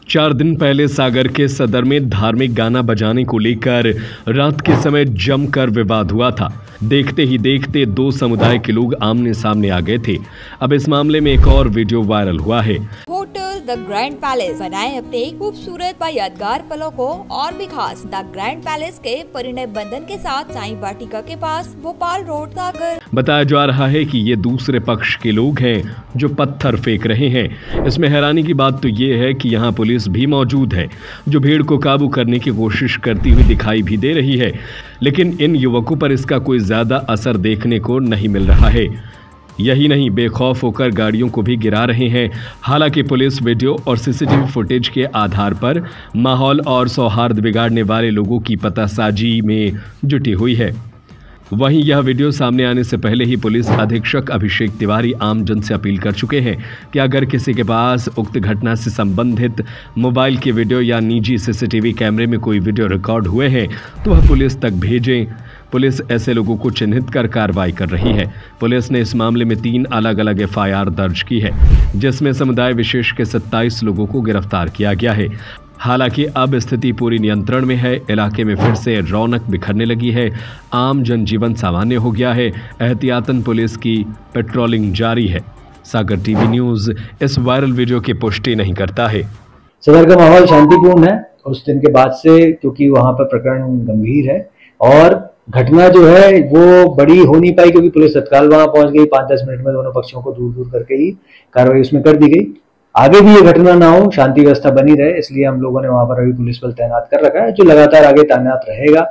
4 दिन पहले सागर के सदर में धार्मिक गाना बजाने को लेकर रात के समय जमकर विवाद हुआ था। देखते ही देखते 2 समुदाय के लोग आमने सामने आ गए थे। अब इस मामले में एक और वीडियो वायरल हुआ है। होटल द ग्रैंड पैलेस बनाए अपने खूबसूरत व यादगार पलों को और भी खास। द ग्रैंड पैलेस के परिणय बंधन के साथ साई वाटिका के पास भोपाल रोड सागर। बताया जा रहा है कि ये दूसरे पक्ष के लोग हैं जो पत्थर फेंक रहे हैं। इसमें हैरानी की बात तो ये है कि यहाँ पुलिस भी मौजूद है जो भीड़ को काबू करने की कोशिश करती हुई दिखाई भी दे रही है, लेकिन इन युवकों पर इसका कोई ज्यादा असर देखने को नहीं मिल रहा है। यही नहीं, बेखौफ होकर गाड़ियों को भी गिरा रहे हैं। हालांकि पुलिस वीडियो और सीसीटीवी फुटेज के आधार पर माहौल और सौहार्द बिगाड़ने वाले लोगों की पतासाजी में जुटी हुई है। वहीं यह वीडियो सामने आने से पहले ही पुलिस अधीक्षक अभिषेक तिवारी आमजन से अपील कर चुके हैं कि अगर किसी के पास उक्त घटना से संबंधित मोबाइल के वीडियो या निजी सीसीटीवी कैमरे में कोई वीडियो रिकॉर्ड हुए हैं तो वह पुलिस तक भेजें। पुलिस ऐसे लोगों को चिन्हित कर कार्रवाई कर रही है। पुलिस ने इस मामले में 3 अलग अलग एफआईआर दर्ज की है, जिसमें समुदाय विशेष के 27 लोगों को गिरफ्तार किया गया है। हालांकि अब स्थिति पूरी नियंत्रण में है। इलाके में फिर से रौनक बिखरने लगी है। आम जनजीवन सामान्य हो गया है। एहतियातन पुलिस की पेट्रोलिंग जारी है। सागर टीवी न्यूज़ इस वायरल वीडियो की पुष्टि नहीं करता है। सदर का माहौल शांतिपूर्ण है उस दिन के बाद से, क्योंकि वहां पर प्रकरण गंभीर है और घटना जो है वो बड़ी हो नहीं पाई, क्योंकि पुलिस तत्काल वहां पहुंच गई। 5-10 मिनट में दोनों पक्षों को दूर करके ही कार्रवाई उसमें कर दी गई। आगे भी ये घटना ना हो, शांति व्यवस्था बनी रहे, इसलिए हम लोगों ने वहां पर अभी पुलिस बल तैनात कर रखा है, जो लगातार आगे तैनात रहेगा।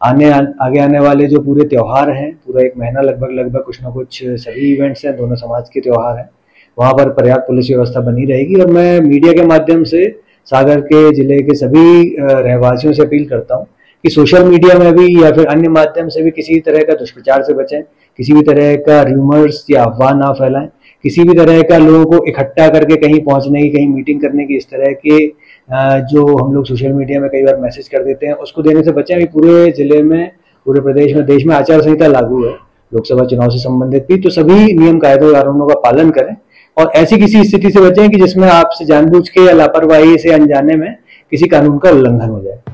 आगे आने वाले जो पूरे त्योहार हैं, पूरा 1 महीना लगभग कुछ ना कुछ सभी इवेंट्स हैं, दोनों समाज के त्योहार हैं, वहां पर पर्याप्त पुलिस व्यवस्था बनी रहेगी। और मैं मीडिया के माध्यम से सागर के जिले के सभी रहवासियों से अपील करता हूँ कि सोशल मीडिया में भी या फिर अन्य माध्यम से भी किसी तरह का दुष्प्रचार से बचें, किसी भी तरह का र्यूमर्स या अफवाह ना फैलाएं, किसी भी तरह का लोगों को इकट्ठा करके कहीं पहुंचने की, कहीं मीटिंग करने की, इस तरह के जो हम लोग सोशल मीडिया में कई बार मैसेज कर देते हैं, उसको देने से बचें। अभी पूरे जिले में, पूरे प्रदेश में, देश में आचार संहिता लागू है लोकसभा चुनाव से संबंधित भी, तो सभी नियम कायदों कानूनों का पालन करें और ऐसी किसी स्थिति से बचें कि जिसमें आपसे जानबूझ के या लापरवाही से अनजाने में किसी कानून का उल्लंघन हो जाए।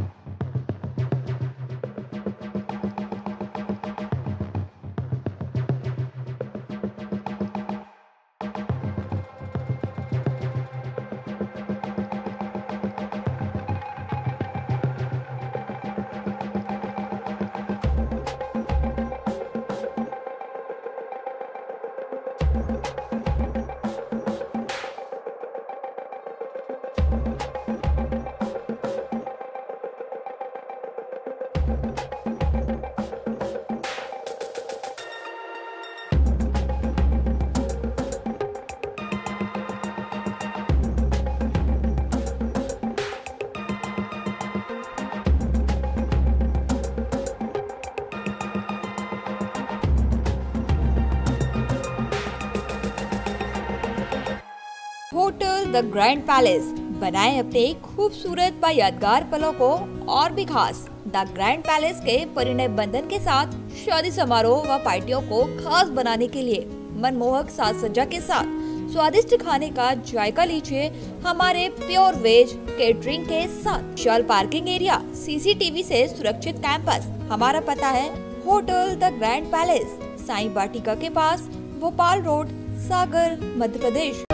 होटल द ग्रैंड पैलेस बनाए अपने खूबसूरत व यादगार पलों को और भी खास। द ग्रैंड पैलेस के परिणय बंधन के साथ शादी समारोह व पार्टियों को खास बनाने के लिए मनमोहक साज सज्जा के साथ स्वादिष्ट खाने का जायका लीजिए हमारे प्योर वेज केटरिंग के साथ। विशाल पार्किंग एरिया, सीसीटीवी से सुरक्षित कैंपस। हमारा पता है hotel the grand palace, Sai Vatika के पास, भोपाल रोड, सागर, मध्य प्रदेश।